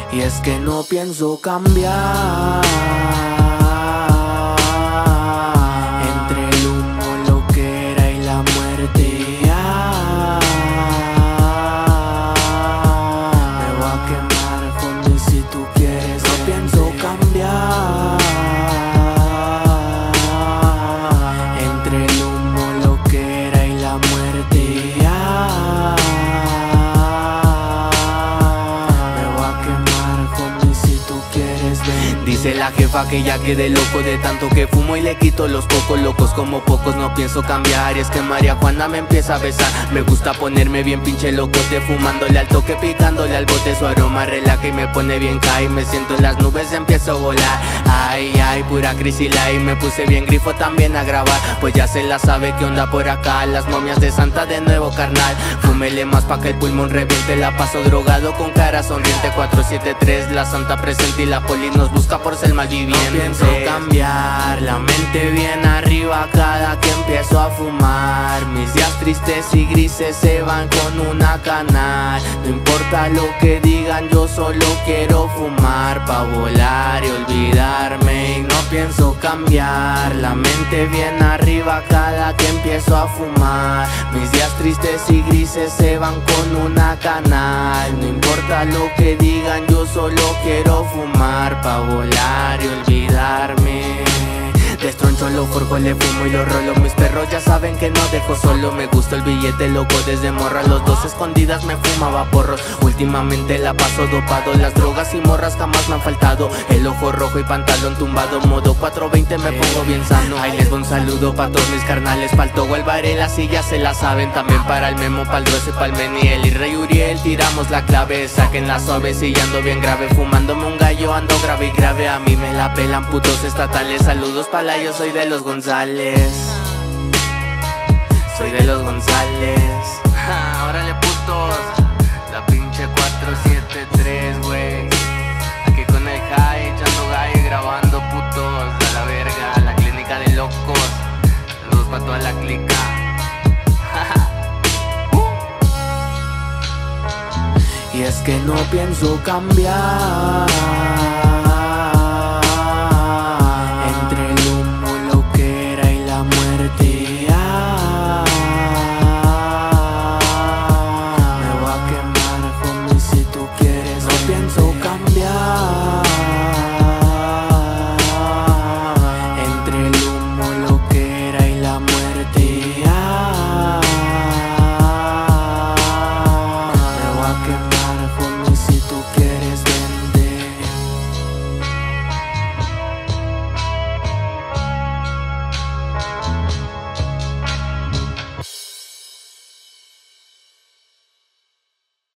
Y es que no pienso cambiar. Entre el humo, lo que era y la muerte, me voy a quemar, homie, si tú quieres. No pienso cambiar. Entre el humo, lo que era y la muerte, dice la jefa que ya quedé loco de tanto que fumo y le quito los cocos. Locos como pocos, no pienso cambiar. Y es que María Juana me empieza a besar. Me gusta ponerme bien pinche locote, fumándole al toque, picándole al bote. Su aroma relaja y me pone bien high. Me siento en las nubes, empiezo a volar. Ay, ay, pura crisis light. Me puse bien grifo también a grabar, pues ya se la sabe que onda por acá. Las momias de Santa de nuevo, carnal. Fúmele más pa' que el pulmón reviente. La paso drogado con cara sonriente. 473, la Santa presente y la poli nos busca por ser malviviente. No pienso cambiar, la mente bien arriba cada que empiezo a fumar. Mis días tristes y grises se van con una canal. No importa lo que digan, yo solo quiero fumar pa' volar y olvidarme. Y no pienso cambiar, la mente bien arriba cada que empiezo a fumar. Mis días tristes y grises se van con una canal. No importa lo que digan, yo solo quiero fumar pa' volar y olvidarme. Destroncho, lo forjo, le fumo y lo rolo. Mis perros ya saben que no dejo solo. Me gusta el billete loco desde morra. Los dos escondidas me fumaba porros. Últimamente la paso dopado. Las drogas y morras jamás me han faltado. El ojo rojo y pantalón tumbado. Modo 420 me pongo bien sano. Ahí les doy un saludo pa' todos mis carnales. Pa'l Togo, el Varela, sí ya se la saben. También para el Memo, pa'l Droce, pa'l Meniel y Rey Uriel. Tiramos la clave, saquen la suave, si ya ando bien grave. Fumándome un gallo, ando grave y grave. A mí me la pelan putos estatales. Saludos pa' yo soy de los González. Soy de los González. Órale putos. La pinche 473, güey. Aquí con el high, echando gallo y grabando putos. A la verga, la clínica de locos. Saludos pa' toda la clica. Y es que no pienso cambiar.